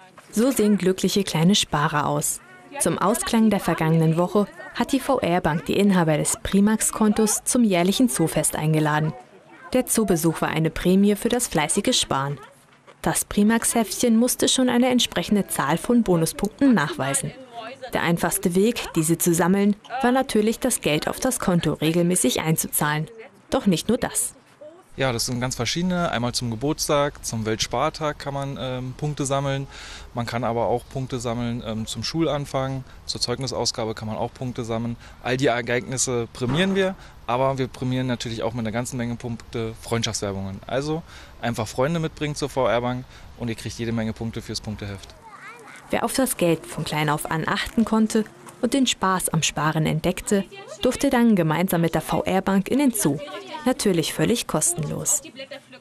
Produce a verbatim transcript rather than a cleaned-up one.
So sehen glückliche kleine Sparer aus. Zum Ausklang der vergangenen Woche hat die V R-Bank die Inhaber des Primax-Kontos zum jährlichen Zoofest eingeladen. Der Zoobesuch war eine Prämie für das fleißige Sparen. Das Primax-Heftchen musste schon eine entsprechende Zahl von Bonuspunkten nachweisen. Der einfachste Weg, diese zu sammeln, war natürlich, das Geld auf das Konto regelmäßig einzuzahlen. Doch nicht nur das. Ja, das sind ganz verschiedene. Einmal zum Geburtstag, zum Weltspartag kann man ähm, Punkte sammeln. Man kann aber auch Punkte sammeln ähm, zum Schulanfang, zur Zeugnisausgabe kann man auch Punkte sammeln. All die Ereignisse prämieren wir, aber wir prämieren natürlich auch mit einer ganzen Menge Punkte Freundschaftswerbungen. Also einfach Freunde mitbringen zur V R-Bank und ihr kriegt jede Menge Punkte fürs Punkteheft. Wer auf das Geld von klein auf an achten konnte und den Spaß am Sparen entdeckte, durfte dann gemeinsam mit der V R-Bank in den Zoo. Natürlich völlig kostenlos.